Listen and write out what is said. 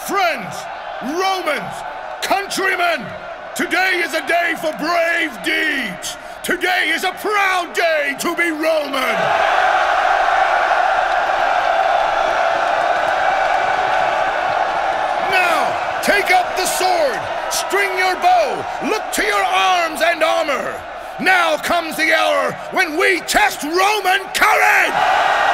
Friends, Romans, countrymen, today is a day for brave deeds. Today is a proud day to be Roman. Now, take up the sword, string your bow, look to your arms and armor. Now comes the hour when we test Roman courage!